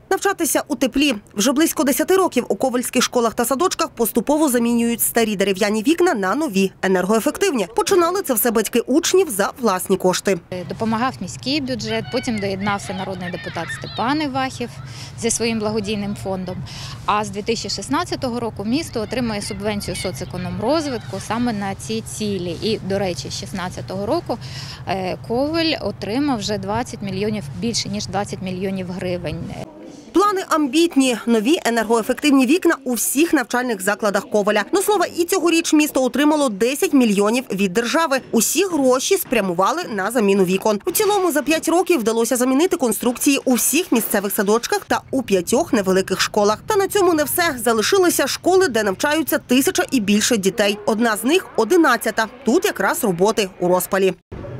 Навчатися у теплі. Вже близько 10 років у ковальських школах та садочках поступово замінюють старі дерев'яні вікна на нові, енергоефективні. Починали це все батьки учнів за власні кошти. Допомагав міський бюджет, потім доєднався народний депутат Степан Івахів зі своїм благодійним фондом. А з 2016 року місто отримує субвенцію соцекономрозвитку саме на ці цілі. І, до речі, з 2016 року Ковель отримав вже 20 мільйонів, більше ніж 20 мільйонів гривень. Плани амбітні – нові енергоефективні вікна у всіх навчальних закладах Ковеля. До слова, і цьогоріч місто отримало 10 мільйонів від держави. Усі гроші спрямували на заміну вікон. У цілому за 5 років вдалося замінити конструкції у всіх місцевих садочках та у 5 невеликих школах. Та на цьому не все. Залишилися школи, де навчаються 1000 і більше дітей. Одна з них – 11-та. Тут якраз роботи у розпалі.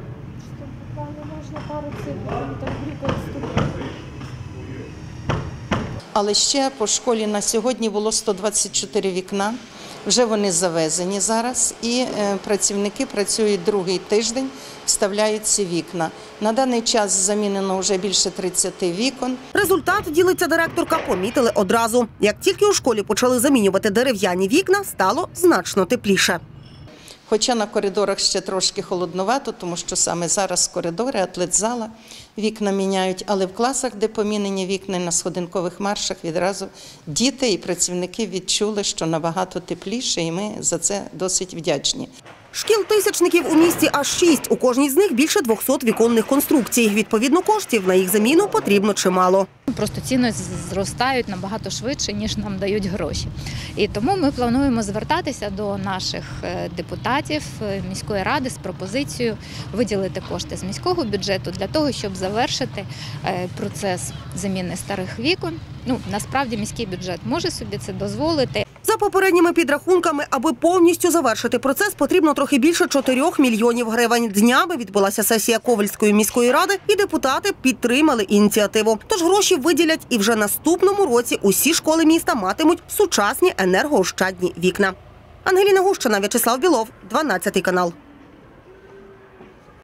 Але ще по школі на сьогодні було 124 вікна, вже вони завезені зараз, і працівники працюють другий тиждень, вставляють ці вікна. На даний час замінено вже більше 30 вікон. Результат, ділиться директорка, помітили одразу. Як тільки у школі почали замінювати дерев'яні вікна, стало значно тепліше. Хоча на коридорах ще трошки холодновато, тому що саме зараз коридори, атлетзала, вікна міняють. Але в класах, де помінені вікна на сходинкових маршах, відразу діти і працівники відчули, що набагато тепліше, і ми за це досить вдячні. Шкіл-тисячників у місті аж 6. У кожній з них більше 200 віконних конструкцій. Відповідно, коштів на їх заміну потрібно чимало. Просто ціни зростають набагато швидше, ніж нам дають гроші. І тому ми плануємо звертатися до наших депутатів міської ради з пропозицією виділити кошти з міського бюджету для того, щоб завершити процес заміни старих вікон. Насправді міський бюджет може собі це дозволити. За попередніми підрахунками, аби повністю завершити процес, потрібно трохи більше 4 мільйонів гривень. Днями відбулася сесія Ковельської міської ради, і депутати підтримали ініціативу. Тож гроші виділять, і вже наступному році усі школи міста матимуть сучасні енергоощадні вікна. Ангеліна Гущина, В'ячеслав Білов, 12 канал.